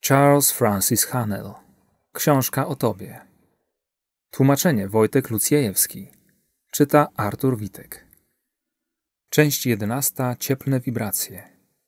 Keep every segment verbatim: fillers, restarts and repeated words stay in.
Charles Francis Hanel. Książka o tobie. Tłumaczenie Wojtek Lucjejewski. Czyta Artur Witek. Część jedenasta. Cieplne wibracje.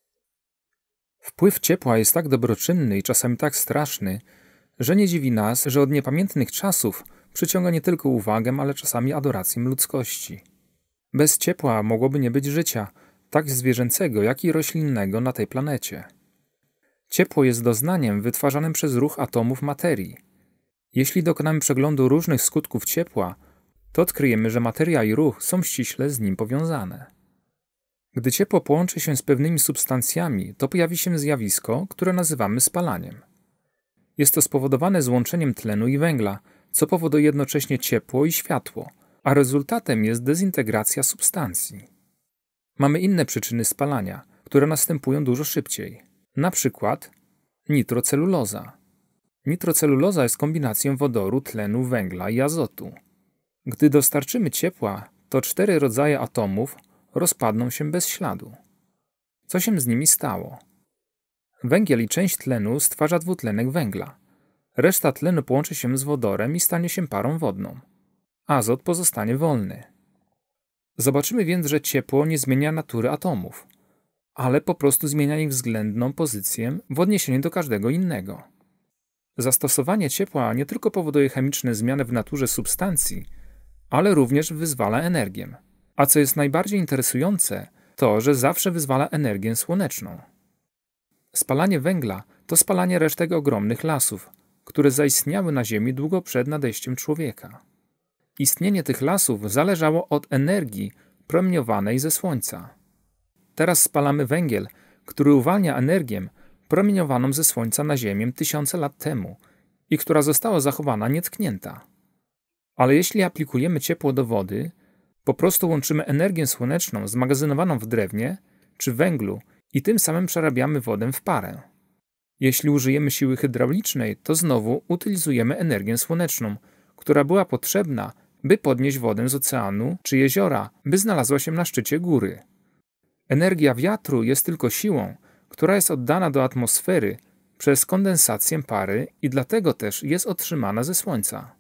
Wpływ ciepła jest tak dobroczynny i czasami tak straszny, że nie dziwi nas, że od niepamiętnych czasów przyciąga nie tylko uwagę, ale czasami adorację ludzkości. Bez ciepła mogłoby nie być życia, tak zwierzęcego, jak i roślinnego na tej planecie. Ciepło jest doznaniem wytwarzanym przez ruch atomów materii. Jeśli dokonamy przeglądu różnych skutków ciepła, to odkryjemy, że materia i ruch są ściśle z nim powiązane. Gdy ciepło połączy się z pewnymi substancjami, to pojawi się zjawisko, które nazywamy spalaniem. Jest to spowodowane złączeniem tlenu i węgla, co powoduje jednocześnie ciepło i światło, a rezultatem jest dezintegracja substancji. Mamy inne przyczyny spalania, które następują dużo szybciej. Na przykład nitroceluloza. Nitroceluloza jest kombinacją wodoru, tlenu, węgla i azotu. Gdy dostarczymy ciepła, to cztery rodzaje atomów rozpadną się bez śladu. Co się z nimi stało? Węgiel i część tlenu stwarza dwutlenek węgla. Reszta tlenu połączy się z wodorem i stanie się parą wodną. Azot pozostanie wolny. Zobaczymy więc, że ciepło nie zmienia natury atomów, ale po prostu zmienia ich względną pozycję w odniesieniu do każdego innego. Zastosowanie ciepła nie tylko powoduje chemiczne zmiany w naturze substancji, ale również wyzwala energię. A co jest najbardziej interesujące, to, że zawsze wyzwala energię słoneczną. Spalanie węgla to spalanie resztek ogromnych lasów, które zaistniały na Ziemi długo przed nadejściem człowieka. Istnienie tych lasów zależało od energii promieniowanej ze Słońca. Teraz spalamy węgiel, który uwalnia energię promieniowaną ze Słońca na Ziemię tysiące lat temu i która została zachowana nietknięta. Ale jeśli aplikujemy ciepło do wody, po prostu łączymy energię słoneczną zmagazynowaną w drewnie czy węglu i tym samym przerabiamy wodę w parę. Jeśli użyjemy siły hydraulicznej, to znowu utylizujemy energię słoneczną, która była potrzebna, by podnieść wodę z oceanu czy jeziora, by znalazła się na szczycie góry. Energia wiatru jest tylko siłą, która jest oddana do atmosfery przez kondensację pary i dlatego też jest otrzymana ze Słońca.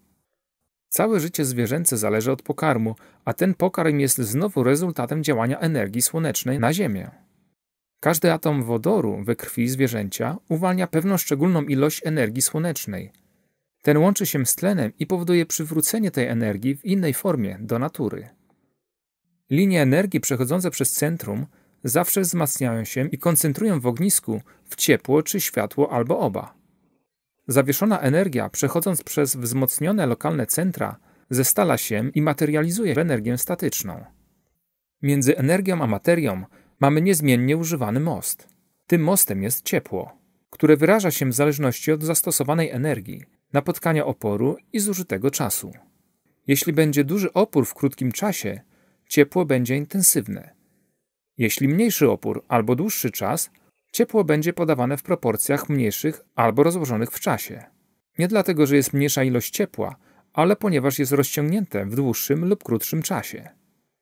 Całe życie zwierzęce zależy od pokarmu, a ten pokarm jest znowu rezultatem działania energii słonecznej na Ziemię. Każdy atom wodoru we krwi zwierzęcia uwalnia pewną szczególną ilość energii słonecznej. Ten łączy się z tlenem i powoduje przywrócenie tej energii w innej formie do natury. Linie energii przechodzące przez centrum zawsze wzmacniają się i koncentrują w ognisku w ciepło czy światło albo oba. Zawieszona energia, przechodząc przez wzmocnione lokalne centra, zestala się i materializuje w energię statyczną. Między energią a materią mamy niezmiennie używany most. Tym mostem jest ciepło, które wyraża się w zależności od zastosowanej energii, napotkania oporu i zużytego czasu. Jeśli będzie duży opór w krótkim czasie, ciepło będzie intensywne. Jeśli mniejszy opór albo dłuższy czas, ciepło będzie podawane w proporcjach mniejszych albo rozłożonych w czasie. Nie dlatego, że jest mniejsza ilość ciepła, ale ponieważ jest rozciągnięte w dłuższym lub krótszym czasie.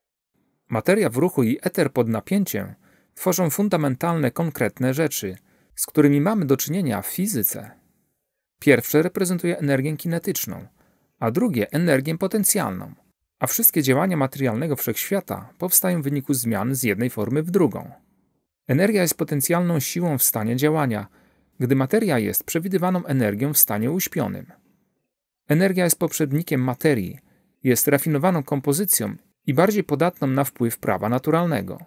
Materia w ruchu i eter pod napięciem tworzą fundamentalne, konkretne rzeczy, z którymi mamy do czynienia w fizyce. Pierwsze reprezentuje energię kinetyczną, a drugie energię potencjalną, a wszystkie działania materialnego wszechświata powstają w wyniku zmian z jednej formy w drugą. Energia jest potencjalną siłą w stanie działania, gdy materia jest przewidywaną energią w stanie uśpionym. Energia jest poprzednikiem materii, jest rafinowaną kompozycją i bardziej podatną na wpływ prawa naturalnego.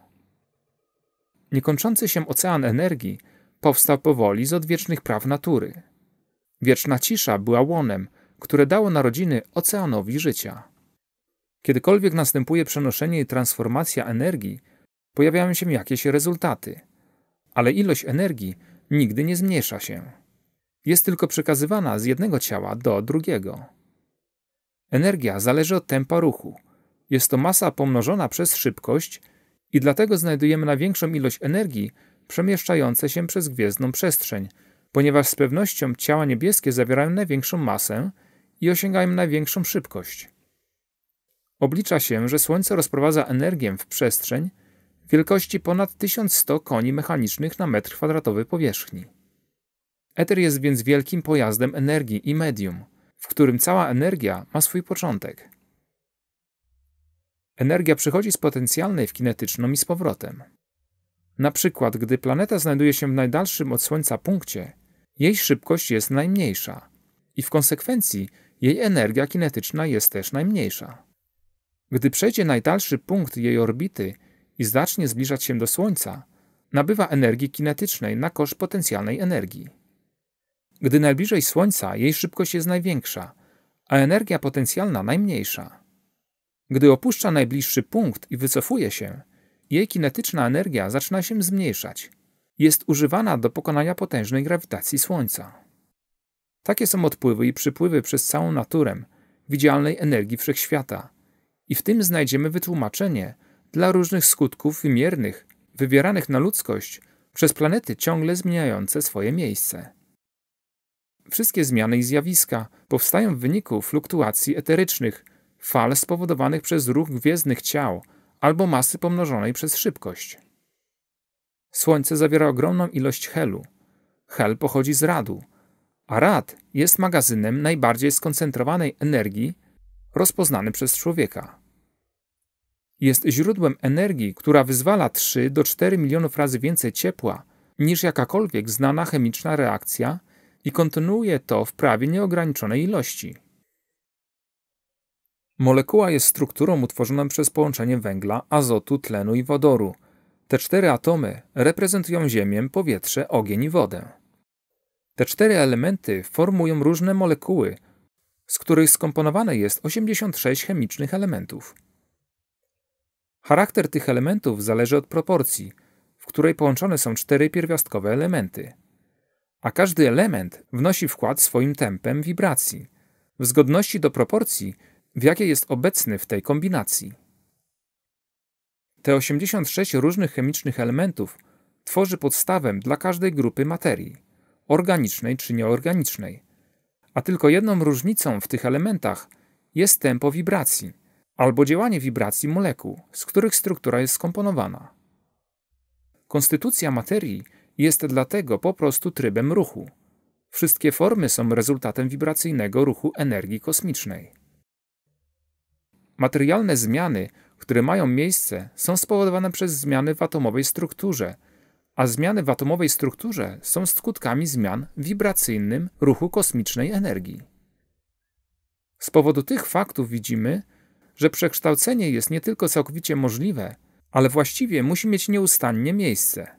Niekończący się ocean energii powstał powoli z odwiecznych praw natury. Wieczna cisza była łonem, które dało narodziny oceanowi życia. Kiedykolwiek następuje przenoszenie i transformacja energii, pojawiają się jakieś rezultaty, ale ilość energii nigdy nie zmniejsza się. Jest tylko przekazywana z jednego ciała do drugiego. Energia zależy od tempa ruchu. Jest to masa pomnożona przez szybkość i dlatego znajdujemy największą ilość energii przemieszczające się przez gwiezdną przestrzeń, ponieważ z pewnością ciała niebieskie zawierają największą masę i osiągają największą szybkość. Oblicza się, że Słońce rozprowadza energię w przestrzeń wielkości ponad tysiąc sto koni mechanicznych na metr kwadratowy powierzchni. Eter jest więc wielkim pojazdem energii i medium, w którym cała energia ma swój początek. Energia przychodzi z potencjalnej w kinetyczną i z powrotem. Na przykład, gdy planeta znajduje się w najdalszym od Słońca punkcie, jej szybkość jest najmniejsza i w konsekwencji jej energia kinetyczna jest też najmniejsza. Gdy przejdzie najdalszy punkt jej orbity i zacznie zbliżać się do Słońca, nabywa energii kinetycznej na koszt potencjalnej energii. Gdy najbliżej Słońca, jej szybkość jest największa, a energia potencjalna najmniejsza. Gdy opuszcza najbliższy punkt i wycofuje się, jej kinetyczna energia zaczyna się zmniejszać. Jest używana do pokonania potężnej grawitacji Słońca. Takie są odpływy i przypływy przez całą naturę widzialnej energii wszechświata i w tym znajdziemy wytłumaczenie dla różnych skutków wymiernych wywieranych na ludzkość przez planety ciągle zmieniające swoje miejsce. Wszystkie zmiany i zjawiska powstają w wyniku fluktuacji eterycznych, fal spowodowanych przez ruch gwiezdnych ciał albo masy pomnożonej przez szybkość. Słońce zawiera ogromną ilość helu. Hel pochodzi z radu, a rad jest magazynem najbardziej skoncentrowanej energii rozpoznany przez człowieka. Jest źródłem energii, która wyzwala trzy do czterech milionów razy więcej ciepła niż jakakolwiek znana chemiczna reakcja i kontynuuje to w prawie nieograniczonej ilości. Molekuła jest strukturą utworzoną przez połączenie węgla, azotu, tlenu i wodoru. Te cztery atomy reprezentują ziemię, powietrze, ogień i wodę. Te cztery elementy formują różne molekuły, z których skomponowane jest osiemdziesiąt sześć chemicznych elementów. Charakter tych elementów zależy od proporcji, w której połączone są cztery pierwiastkowe elementy. A każdy element wnosi wkład swoim tempem wibracji, w zgodności do proporcji, w jakiej jest obecny w tej kombinacji. Te osiemdziesiąt sześć różnych chemicznych elementów tworzy podstawę dla każdej grupy materii, organicznej czy nieorganicznej, a tylko jedną różnicą w tych elementach jest tempo wibracji albo działanie wibracji molekuł, z których struktura jest skomponowana. Konstytucja materii jest dlatego po prostu trybem ruchu. Wszystkie formy są rezultatem wibracyjnego ruchu energii kosmicznej. Materialne zmiany, które mają miejsce, są spowodowane przez zmiany w atomowej strukturze, a zmiany w atomowej strukturze są skutkami zmian w wibracyjnym ruchu kosmicznej energii. Z powodu tych faktów widzimy, że przekształcenie jest nie tylko całkowicie możliwe, ale właściwie musi mieć nieustannie miejsce.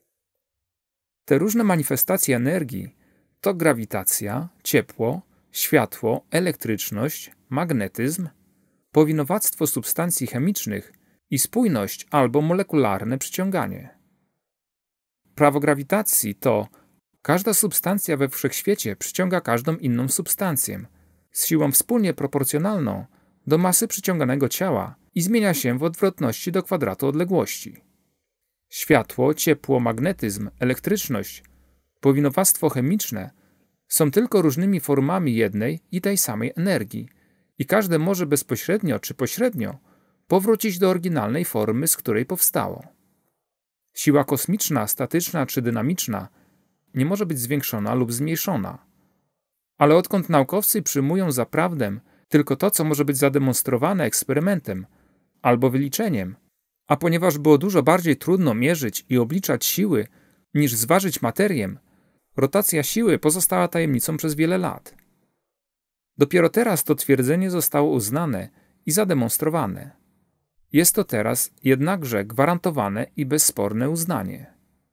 Te różne manifestacje energii to grawitacja, ciepło, światło, elektryczność, magnetyzm, powinowactwo substancji chemicznych i spójność albo molekularne przyciąganie. Prawo grawitacji to każda substancja we wszechświecie przyciąga każdą inną substancję z siłą wspólnie proporcjonalną do masy przyciąganego ciała i zmienia się w odwrotności do kwadratu odległości. Światło, ciepło, magnetyzm, elektryczność, powinowactwo chemiczne są tylko różnymi formami jednej i tej samej energii i każde może bezpośrednio czy pośrednio powrócić do oryginalnej formy, z której powstało. Siła kosmiczna, statyczna czy dynamiczna nie może być zwiększona lub zmniejszona. Ale odkąd naukowcy przyjmują za prawdę tylko to, co może być zademonstrowane eksperymentem albo wyliczeniem, a ponieważ było dużo bardziej trudno mierzyć i obliczać siły niż zważyć materię, rotacja siły pozostała tajemnicą przez wiele lat. Dopiero teraz to twierdzenie zostało uznane i zademonstrowane. Jest to teraz jednakże gwarantowane i bezsporne uznanie.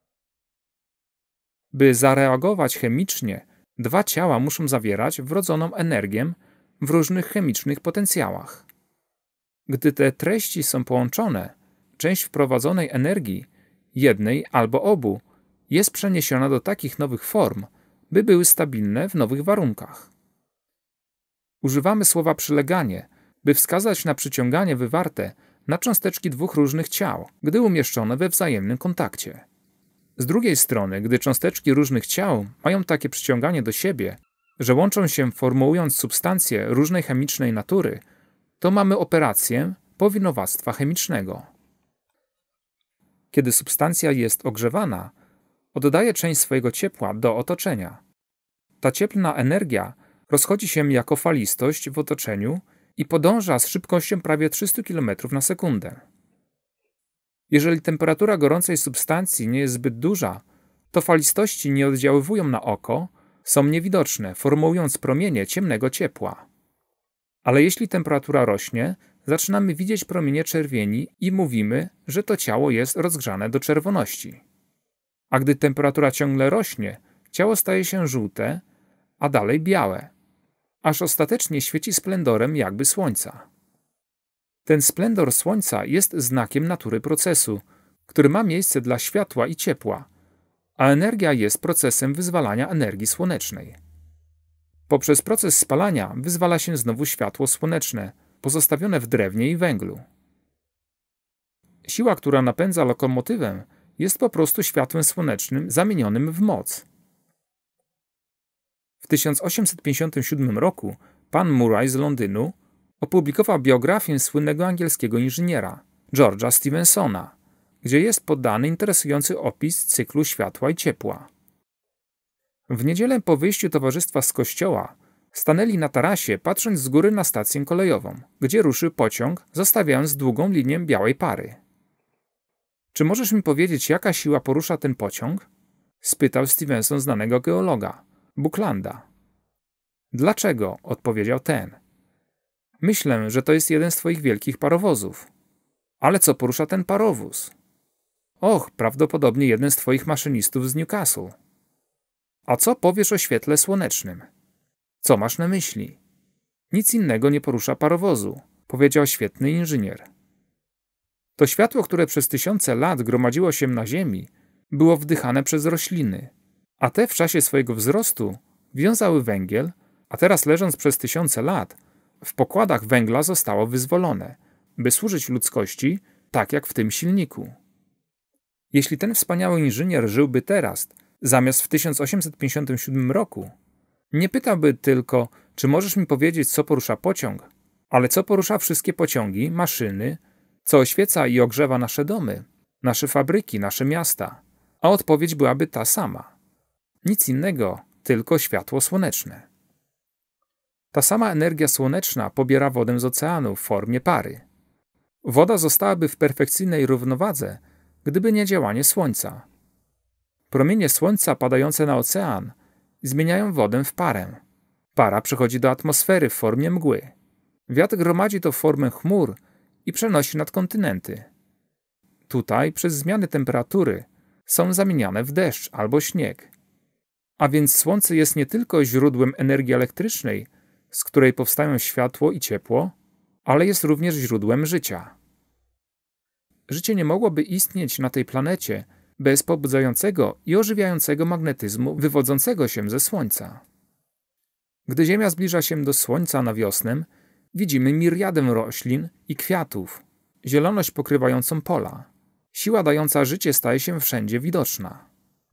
By zareagować chemicznie, dwa ciała muszą zawierać wrodzoną energię w różnych chemicznych potencjałach. Gdy te treści są połączone, część wprowadzonej energii, jednej albo obu, jest przeniesiona do takich nowych form, by były stabilne w nowych warunkach. Używamy słowa przyleganie, by wskazać na przyciąganie wywarte na cząsteczki dwóch różnych ciał, gdy umieszczone we wzajemnym kontakcie. Z drugiej strony, gdy cząsteczki różnych ciał mają takie przyciąganie do siebie, że łączą się formułując substancje różnej chemicznej natury, to mamy operację powinowactwa chemicznego. Kiedy substancja jest ogrzewana, oddaje część swojego ciepła do otoczenia, Ta cieplna energia rozchodzi się jako falistość w otoczeniu i podąża z szybkością prawie trzysta kilometrów na sekundę. Jeżeli temperatura gorącej substancji nie jest zbyt duża, to falistości nie oddziaływują na oko, są niewidoczne, formułując promienie ciemnego ciepła. Ale jeśli temperatura rośnie, zaczynamy widzieć promienie czerwieni i mówimy, że to ciało jest rozgrzane do czerwoności. A gdy temperatura ciągle rośnie, ciało staje się żółte, a dalej białe, aż ostatecznie świeci splendorem jakby słońca. Ten splendor słońca jest znakiem natury procesu, który ma miejsce dla światła i ciepła, a energia jest procesem wyzwalania energii słonecznej. Poprzez proces spalania wyzwala się znowu światło słoneczne, pozostawione w drewnie i węglu. Siła, która napędza lokomotywę, jest po prostu światłem słonecznym zamienionym w moc. W tysiąc osiemset pięćdziesiątym siódmym roku pan Murray z Londynu opublikował biografię słynnego angielskiego inżyniera, George'a Stephensona, gdzie jest podany interesujący opis cyklu światła i ciepła. W niedzielę po wyjściu towarzystwa z kościoła stanęli na tarasie, patrząc z góry na stację kolejową, gdzie ruszył pociąg, zostawiając długą linię białej pary. Czy możesz mi powiedzieć, jaka siła porusza ten pociąg? Spytał Stephenson znanego geologa, Bucklanda. Dlaczego? Odpowiedział ten. Myślę, że to jest jeden z twoich wielkich parowozów. Ale co porusza ten parowóz? Och, prawdopodobnie jeden z twoich maszynistów z Newcastle. A co powiesz o świetle słonecznym? Co masz na myśli? Nic innego nie porusza parowozu, powiedział świetny inżynier. To światło, które przez tysiące lat gromadziło się na Ziemi, było wdychane przez rośliny, a te w czasie swojego wzrostu wiązały węgiel, a teraz leżąc przez tysiące lat, w pokładach węgla zostało wyzwolone, by służyć ludzkości, tak jak w tym silniku. Jeśli ten wspaniały inżynier żyłby teraz, zamiast w tysiąc osiemset pięćdziesiątym siódmym roku, nie pytałby tylko, czy możesz mi powiedzieć, co porusza pociąg, ale co porusza wszystkie pociągi, maszyny, co oświeca i ogrzewa nasze domy, nasze fabryki, nasze miasta, a odpowiedź byłaby ta sama. Nic innego, tylko światło słoneczne. Ta sama energia słoneczna pobiera wodę z oceanu w formie pary. Woda zostałaby w perfekcyjnej równowadze, gdyby nie działanie słońca. Promienie słońca padające na ocean zmieniają wodę w parę. Para przechodzi do atmosfery w formie mgły. Wiatr gromadzi to w formę chmur i przenosi nad kontynenty. Tutaj przez zmiany temperatury są zamieniane w deszcz albo śnieg. A więc słońce jest nie tylko źródłem energii elektrycznej, z której powstają światło i ciepło, ale jest również źródłem życia. Życie nie mogłoby istnieć na tej planecie bez pobudzającego i ożywiającego magnetyzmu wywodzącego się ze Słońca. Gdy Ziemia zbliża się do Słońca na wiosnę, widzimy miriadę roślin i kwiatów, zieloność pokrywającą pola. Siła dająca życie staje się wszędzie widoczna.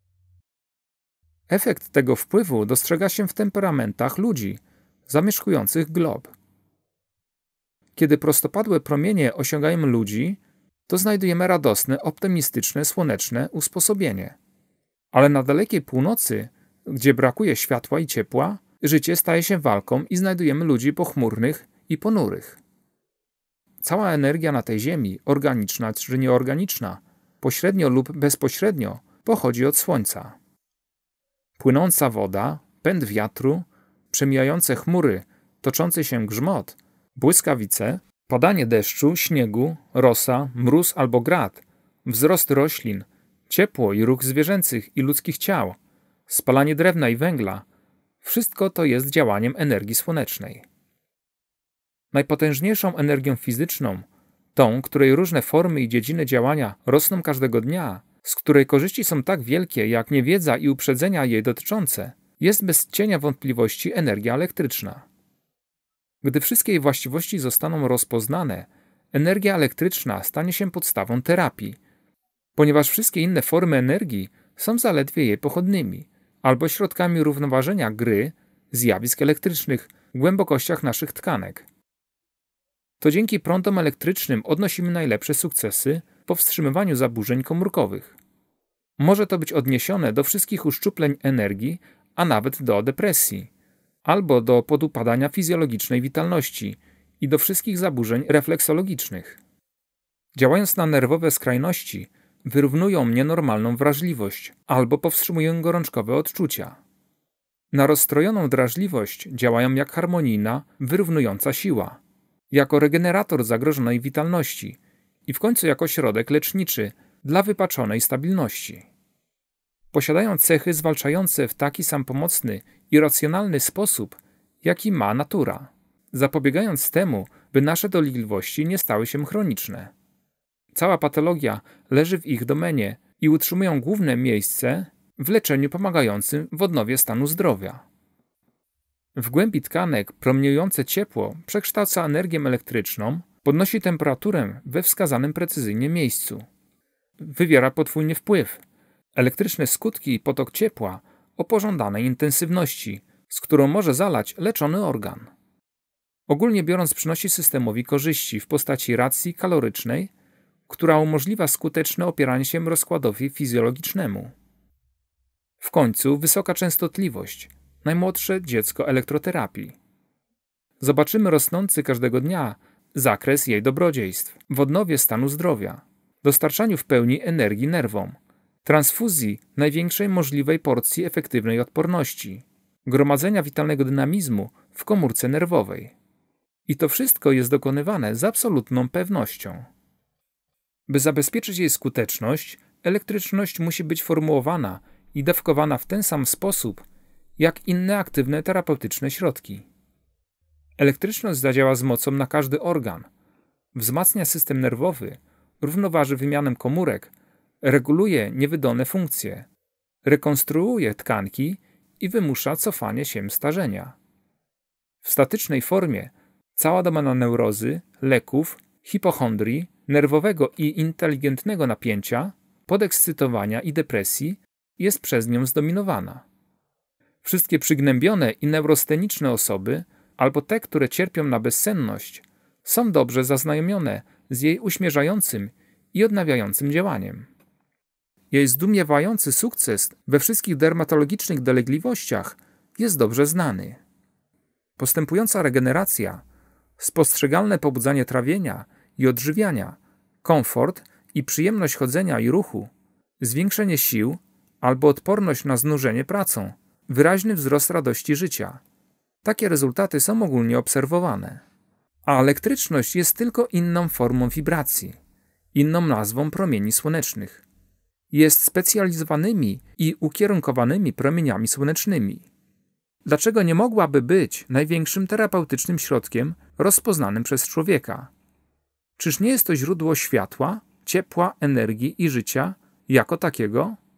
Efekt tego wpływu dostrzega się w temperamentach ludzi zamieszkujących glob. Kiedy prostopadłe promienie osiągają ludzi, to znajdujemy radosne, optymistyczne, słoneczne usposobienie. Ale na dalekiej północy, gdzie brakuje światła i ciepła, życie staje się walką i znajdujemy ludzi pochmurnych i ponurych. Cała energia na tej ziemi, organiczna czy nieorganiczna, pośrednio lub bezpośrednio, pochodzi od słońca. Płynąca woda, pęd wiatru, przemijające chmury, toczący się grzmot, błyskawice, padanie deszczu, śniegu, rosa, mróz albo grad, wzrost roślin, ciepło i ruch zwierzęcych i ludzkich ciał, spalanie drewna i węgla – wszystko to jest działaniem energii słonecznej. Najpotężniejszą energią fizyczną, tą, której różne formy i dziedziny działania rosną każdego dnia, z której korzyści są tak wielkie jak niewiedza i uprzedzenia jej dotyczące, jest bez cienia wątpliwości energia elektryczna. Gdy wszystkie jej właściwości zostaną rozpoznane, energia elektryczna stanie się podstawą terapii, ponieważ wszystkie inne formy energii są zaledwie jej pochodnymi albo środkami równoważenia gry zjawisk elektrycznych w głębokościach naszych tkanek. To dzięki prądom elektrycznym odnosimy najlepsze sukcesy w powstrzymywaniu zaburzeń komórkowych. Może to być odniesione do wszystkich uszczupleń energii, a nawet do depresji, albo do podupadania fizjologicznej witalności i do wszystkich zaburzeń refleksologicznych. Działając na nerwowe skrajności, wyrównują nienormalną wrażliwość albo powstrzymują gorączkowe odczucia. Na rozstrojoną drażliwość działają jak harmonijna, wyrównująca siła, jako regenerator zagrożonej witalności i w końcu jako środek leczniczy dla wypaczonej stabilności. Posiadają cechy zwalczające w taki sam pomocny i racjonalny sposób, jaki ma natura, zapobiegając temu, by nasze dolegliwości nie stały się chroniczne. Cała patologia leży w ich domenie i utrzymują główne miejsce w leczeniu pomagającym w odnowie stanu zdrowia. W głębi tkanek promieniujące ciepło przekształca energię elektryczną, podnosi temperaturę we wskazanym precyzyjnie miejscu. Wywiera podwójny wpływ. Elektryczne skutki i potok ciepła o pożądanej intensywności, z którą może zalać leczony organ. Ogólnie biorąc przynosi systemowi korzyści w postaci racji kalorycznej, która umożliwia skuteczne opieranie się rozkładowi fizjologicznemu. W końcu wysoka częstotliwość, najmłodsze dziecko elektroterapii. Zobaczymy rosnący każdego dnia zakres jej dobrodziejstw w odnowie stanu zdrowia, dostarczaniu w pełni energii nerwom, transfuzji największej możliwej porcji efektywnej odporności, gromadzenia witalnego dynamizmu w komórce nerwowej. I to wszystko jest dokonywane z absolutną pewnością. By zabezpieczyć jej skuteczność, elektryczność musi być formułowana i dawkowana w ten sam sposób, jak inne aktywne terapeutyczne środki. Elektryczność zadziała z mocą na każdy organ, wzmacnia system nerwowy, równoważy wymianę komórek, reguluje niewydolne funkcje, rekonstruuje tkanki i wymusza cofanie się starzenia. W statycznej formie cała domena neurozy, leków, hipochondrii, nerwowego i inteligentnego napięcia, podekscytowania i depresji jest przez nią zdominowana. Wszystkie przygnębione i neurosteniczne osoby, albo te, które cierpią na bezsenność, są dobrze zaznajomione z jej uśmierzającym i odnawiającym działaniem. Jej zdumiewający sukces we wszystkich dermatologicznych dolegliwościach jest dobrze znany. Postępująca regeneracja, spostrzegalne pobudzanie trawienia i odżywiania, komfort i przyjemność chodzenia i ruchu, zwiększenie sił albo odporność na znużenie pracą, wyraźny wzrost radości życia. Takie rezultaty są ogólnie obserwowane. A elektryczność jest tylko inną formą wibracji, inną nazwą promieni słonecznych. Jest specjalizowanymi i ukierunkowanymi promieniami słonecznymi. Dlaczego nie mogłaby być największym terapeutycznym środkiem rozpoznanym przez człowieka? Czyż nie jest to źródło światła, ciepła, energii i życia jako takiego?